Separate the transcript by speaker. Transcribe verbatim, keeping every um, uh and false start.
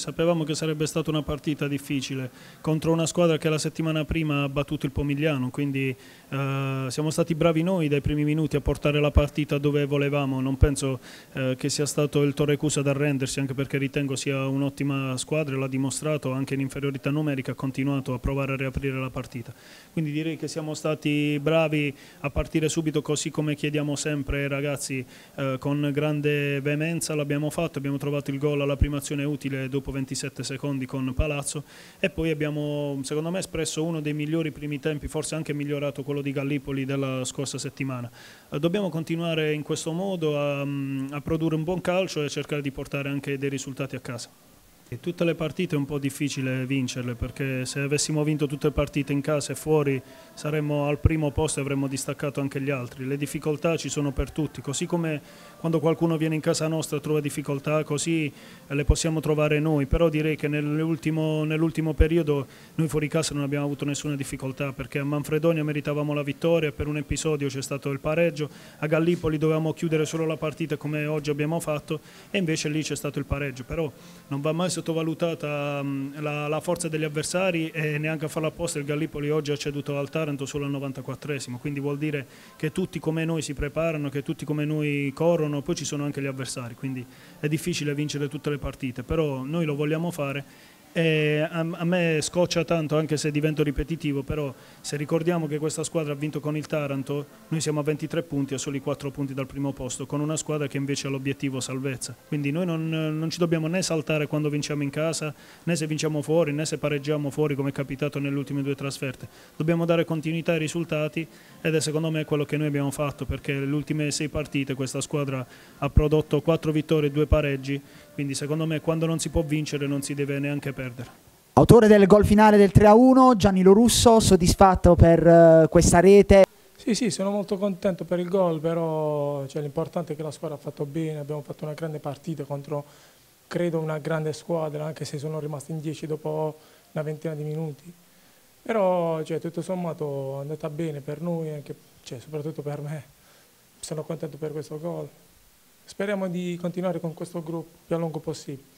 Speaker 1: sapevamo che sarebbe stata una partita difficile contro una squadra che la settimana prima ha battuto il Pomigliano, quindi eh, siamo stati bravi noi dai primi minuti a portare la partita dove volevamo. Non penso eh, che sia stato il Torrecusa ad arrendersi, anche perché ritengo sia un'ottima squadra, l'ha dimostrato anche in inferiorità numerica, ha continuato a provare a riaprire la partita. Quindi direi che siamo stati bravi a partire subito, così come chiediamo sempre ai ragazzi, eh, con grande veemenza. L'abbiamo fatto, abbiamo trovato il gol alla prima azione utile dopo ventisette secondi con Palazzo, e poi abbiamo secondo me espresso uno dei migliori primi tempi, forse anche migliorato quello di Gallipoli della scorsa settimana. Eh, dobbiamo continuare in questo modo a, a produrre un buon calcio e cercare di portare anche dei risultati a casa. Tutte le partite è un po' difficile vincerle, perché se avessimo vinto tutte le partite in casa e fuori saremmo al primo posto e avremmo distaccato anche gli altri. Le difficoltà ci sono per tutti, così come quando qualcuno viene in casa nostra e trova difficoltà, così le possiamo trovare noi. Però direi che nell'ultimo, nell'ultimo periodo noi fuori casa non abbiamo avuto nessuna difficoltà, perché a Manfredonia meritavamo la vittoria, per un episodio c'è stato il pareggio, a Gallipoli dovevamo chiudere solo la partita come oggi abbiamo fatto e invece lì c'è stato il pareggio. Però non va mai sottovalutata la, la forza degli avversari, e neanche a farla apposta il Gallipoli oggi ha ceduto al Taranto solo al novantaquattresimo, quindi vuol dire che tutti come noi si preparano, che tutti come noi corrono. Poi ci sono anche gli avversari, quindi è difficile vincere tutte le partite, però noi lo vogliamo fare. E a, a me scoccia tanto, anche se divento ripetitivo, però se ricordiamo che questa squadra ha vinto con il Taranto, noi siamo a ventitré punti, a soli quattro punti dal primo posto, con una squadra che invece ha l'obiettivo salvezza. Quindi noi non, non ci dobbiamo né saltare quando vinciamo in casa, né se vinciamo fuori, né se pareggiamo fuori, come è capitato nelle ultime due trasferte. Dobbiamo dare continuità ai risultati, ed è secondo me quello che noi abbiamo fatto, perché le ultime sei partite questa squadra ha prodotto quattro vittorie e due pareggi, quindi secondo me quando non si può vincere non si deve neanche perdere.
Speaker 2: Autore del gol finale del tre a uno, Gianni Lorusso, soddisfatto per uh, questa rete?
Speaker 3: Sì, sì, sono molto contento per il gol, però cioè, l'importante è che la squadra ha fatto bene, abbiamo fatto una grande partita contro, credo, una grande squadra, anche se sono rimasti in dieci dopo una ventina di minuti. Però cioè, tutto sommato è andata bene per noi, anche, cioè, soprattutto per me. Sono contento per questo gol. Speriamo di continuare con questo gruppo più a lungo possibile.